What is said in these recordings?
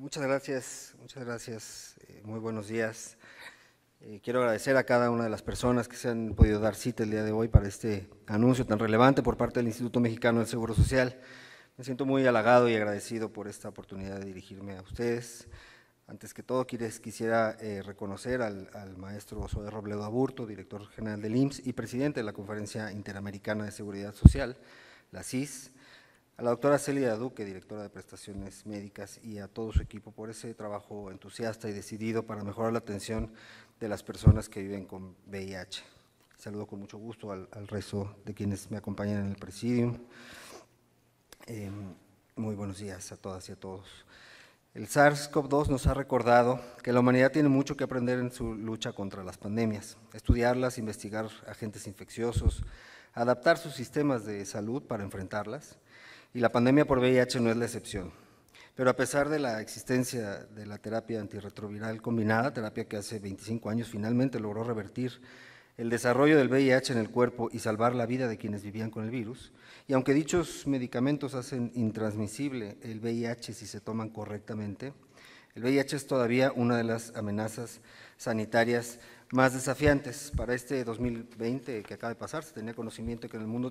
Muchas gracias, muy buenos días. Quiero agradecer a cada una de las personas que se han podido dar cita el día de hoy para este anuncio tan relevante por parte del Instituto Mexicano del Seguro Social. Me siento muy halagado y agradecido por esta oportunidad de dirigirme a ustedes. Antes que todo, quisiera reconocer al maestro Zoé Robledo Aburto, director general del IMSS y presidente de la Conferencia Interamericana de Seguridad Social, la CIS, a la doctora Celia Duque, directora de Prestaciones Médicas, y a todo su equipo por ese trabajo entusiasta y decidido para mejorar la atención de las personas que viven con VIH. Saludo con mucho gusto al resto de quienes me acompañan en el presidium. Muy buenos días a todas y a todos. El SARS-CoV-2 nos ha recordado que la humanidad tiene mucho que aprender en su lucha contra las pandemias, estudiarlas, investigar agentes infecciosos, adaptar sus sistemas de salud para enfrentarlas, y la pandemia por VIH no es la excepción. Pero a pesar de la existencia de la terapia antirretroviral combinada, terapia que hace 25 años finalmente logró revertir el desarrollo del VIH en el cuerpo y salvar la vida de quienes vivían con el virus, y aunque dichos medicamentos hacen intransmisible el VIH si se toman correctamente, el VIH es todavía una de las amenazas sanitarias más desafiantes. Para este 2020 que acaba de pasar, se tenía conocimiento que en el mundo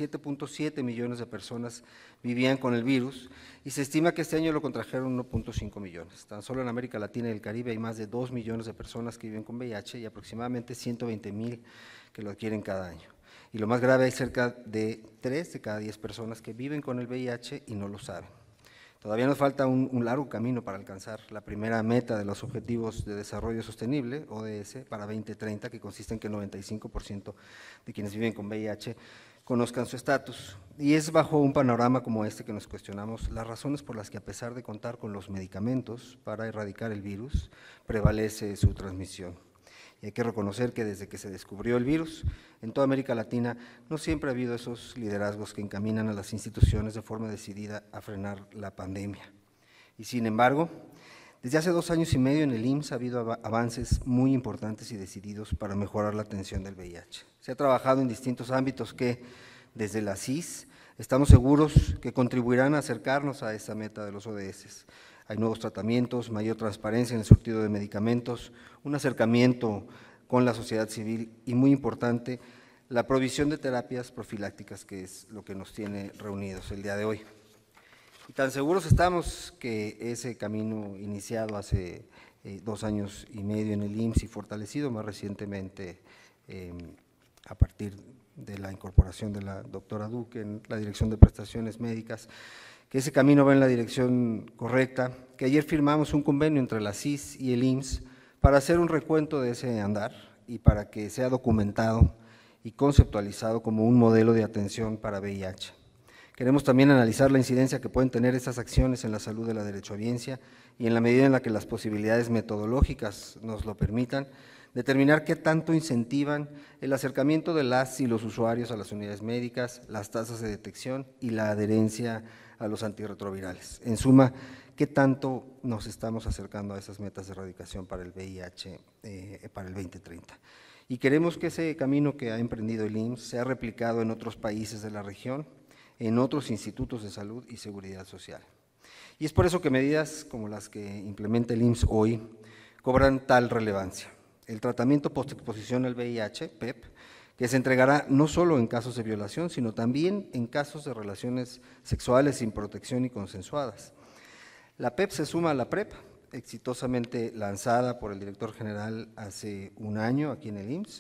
37.7 millones de personas vivían con el virus y se estima que este año lo contrajeron 1.5 millones. Tan solo en América Latina y el Caribe hay más de 2 millones de personas que viven con VIH y aproximadamente 120,000 que lo adquieren cada año. Y lo más grave, hay cerca de 3 de cada 10 personas que viven con el VIH y no lo saben. Todavía nos falta un largo camino para alcanzar la primera meta de los Objetivos de Desarrollo Sostenible, ODS, para 2030, que consiste en que el 95% de quienes viven con VIH conozcan su estatus. Y es bajo un panorama como este que nos cuestionamos las razones por las que, a pesar de contar con los medicamentos para erradicar el virus, prevalece su transmisión. Y hay que reconocer que desde que se descubrió el virus, en toda América Latina no siempre ha habido esos liderazgos que encaminan a las instituciones de forma decidida a frenar la pandemia. Y sin embargo, desde hace 2 años y medio en el IMSS ha habido avances muy importantes y decididos para mejorar la atención del VIH. Se ha trabajado en distintos ámbitos que, desde la CIS, estamos seguros que contribuirán a acercarnos a esa meta de los ODS. Hay nuevos tratamientos, mayor transparencia en el surtido de medicamentos, un acercamiento con la sociedad civil y, muy importante, la provisión de terapias profilácticas, que es lo que nos tiene reunidos el día de hoy. Y tan seguros estamos que ese camino iniciado hace 2 años y medio en el IMSS y fortalecido más recientemente a partir de la incorporación de la doctora Duque en la Dirección de Prestaciones Médicas, que ese camino va en la dirección correcta, que ayer firmamos un convenio entre la CIS y el IMSS para hacer un recuento de ese andar y para que sea documentado y conceptualizado como un modelo de atención para VIH. Queremos también analizar la incidencia que pueden tener estas acciones en la salud de la derechohabiencia y, en la medida en la que las posibilidades metodológicas nos lo permitan, determinar qué tanto incentivan el acercamiento de las y los usuarios a las unidades médicas, las tasas de detección y la adherencia a los antirretrovirales. En suma, qué tanto nos estamos acercando a esas metas de erradicación para el VIH para el 2030. Y queremos que ese camino que ha emprendido el IMSS sea replicado en otros países de la región, en otros institutos de salud y seguridad social. Y es por eso que medidas como las que implementa el IMSS hoy cobran tal relevancia. El tratamiento postexposición al VIH, PEP, que se entregará no solo en casos de violación, sino también en casos de relaciones sexuales sin protección y consensuadas. La PEP se suma a la PrEP, exitosamente lanzada por el director general hace 1 año aquí en el IMSS,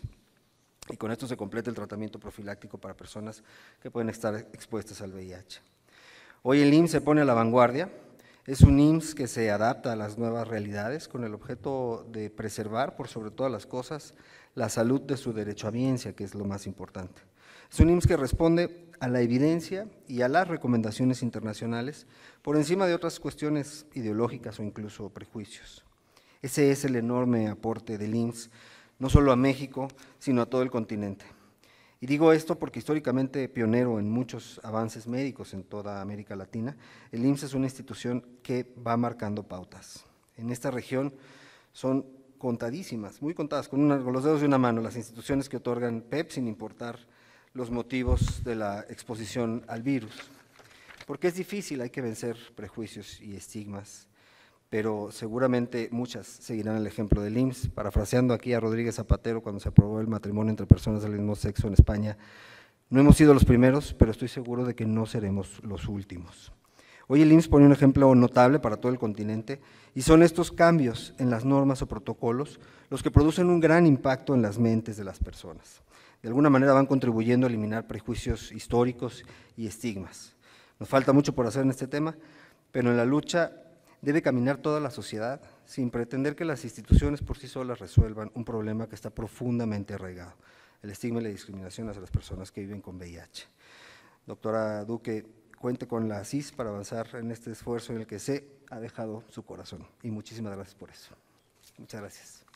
y con esto se completa el tratamiento profiláctico para personas que pueden estar expuestas al VIH. Hoy el IMSS se pone a la vanguardia. Es un IMSS que se adapta a las nuevas realidades con el objeto de preservar, por sobre todas las cosas, la salud de su derechohabiencia, que es lo más importante. Es un IMSS que responde a la evidencia y a las recomendaciones internacionales por encima de otras cuestiones ideológicas o incluso prejuicios. Ese es el enorme aporte del IMSS, no solo a México, sino a todo el continente. Y digo esto porque históricamente pionero en muchos avances médicos en toda América Latina, el IMSS es una institución que va marcando pautas. En esta región son contadísimas, muy contadas, con los dedos de una mano, las instituciones que otorgan PEP sin importar los motivos de la exposición al virus. Porque es difícil, hay que vencer prejuicios y estigmas, pero seguramente muchas seguirán el ejemplo del IMSS. Parafraseando aquí a Rodríguez Zapatero cuando se aprobó el matrimonio entre personas del mismo sexo en España, no hemos sido los primeros, pero estoy seguro de que no seremos los últimos. Hoy el IMSS pone un ejemplo notable para todo el continente y son estos cambios en las normas o protocolos los que producen un gran impacto en las mentes de las personas. De alguna manera van contribuyendo a eliminar prejuicios históricos y estigmas. Nos falta mucho por hacer en este tema, pero en la lucha debe caminar toda la sociedad sin pretender que las instituciones por sí solas resuelvan un problema que está profundamente arraigado, el estigma y la discriminación hacia las personas que viven con VIH. Doctora Duque, cuente con la CIS para avanzar en este esfuerzo en el que se ha dejado su corazón y muchísimas gracias por eso. Muchas gracias.